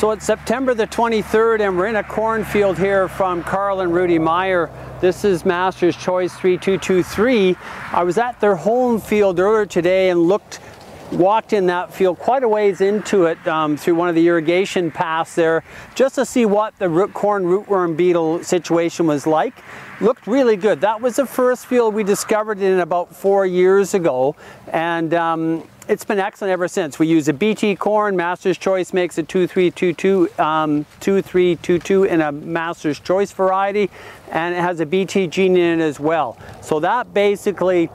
So it's September the 23rd and we're in a cornfield here from Carl and Rudy Meyer. This is Master's Choice 3223. I was at their home field earlier today and walked in that field quite a ways into it through one of the irrigation paths there just to see what the corn rootworm beetle situation was like. Looked really good. That was the first field we discovered in about 4 years ago, and it's been excellent ever since. We use a BT corn. Master's Choice makes a 2322 in a Master's Choice variety, and it has a BT gene in it as well. So that basically,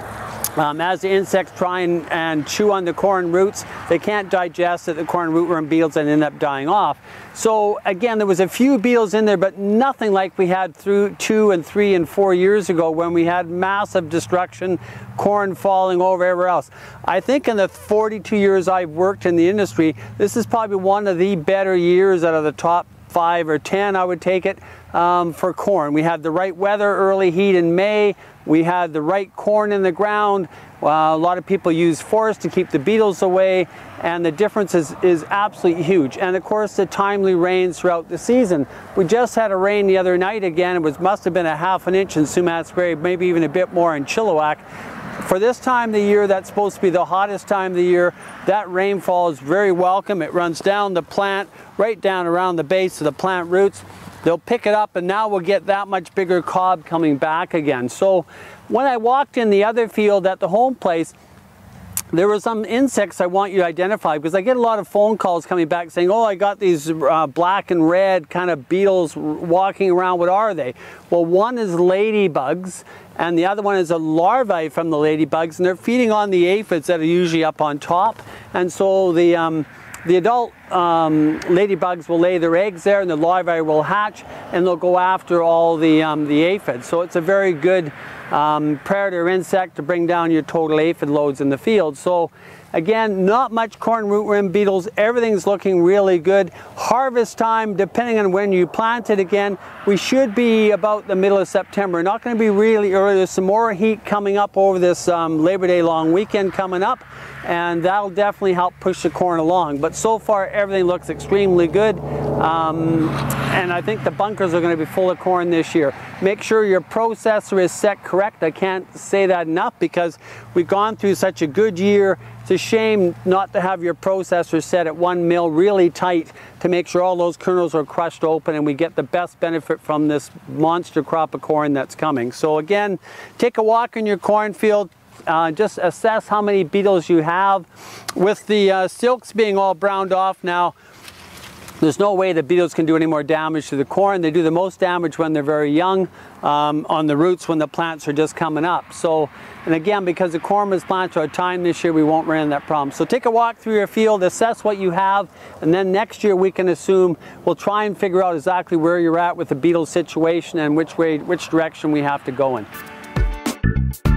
as the insects try and chew on the corn roots, they can't digest it, the corn rootworm beetles, and end up dying off. So again, there was a few beetles in there, but nothing like we had through 2 and 3 and 4 years ago when we had massive destruction, corn falling over everywhere else. I think in the 42 years I've worked in the industry, this is probably one of the better years out of the top 5 or 10, I would take it, for corn. We had the right weather, early heat in May. We had the right corn in the ground. A lot of people use forest to keep the beetles away, and the difference is absolutely huge. And of course, the timely rains throughout the season. We just had a rain the other night again. It must have been a ½ an inch in Sumas Bay, maybe even a bit more in Chilliwack. For this time of the year, that's supposed to be the hottest time of the year. That rainfall is very welcome. It runs down the plant, right down around the base of the plant roots. They'll pick it up, and now we'll get that much bigger cob coming back again. So when I walked in the other field at the home place, there were some insects I want you to identify, because I get a lot of phone calls coming back saying, oh, I got these black and red kind of beetles walking around. What are they? Well, one is ladybugs, and the other one is a larvae from the ladybugs, and they're feeding on the aphids that are usually up on top. And so the adult ladybugs will lay their eggs there, and the larvae will hatch, and they'll go after all the aphids. So it's a very good predator insect to bring down your total aphid loads in the field. So again, not much corn rootworm beetles. Everything's looking really good. Harvest time, depending on when you plant it again, we should be about the middle of September. Not going to be really early. There's some more heat coming up over this Labor Day long weekend coming up, and that'll definitely help push the corn along. But so far, everything looks extremely good. And I think the bunkers are going to be full of corn this year. Make sure your processor is set correct. I can't say that enough, because we've gone through such a good year. It's a shame not to have your processor set at 1 mil really tight to make sure all those kernels are crushed open and we get the best benefit from this monster crop of corn that's coming. So again, take a walk in your cornfield. Just assess how many beetles you have. With the silks being all browned off now, there's no way the beetles can do any more damage to the corn. They do the most damage when they're very young on the roots, when the plants are just coming up. So, and again, because the corn was planted at a time this year, we won't run into that problem. So take a walk through your field, assess what you have, and then next year we can assume, we'll try and figure out exactly where you're at with the beetle situation and which direction we have to go in.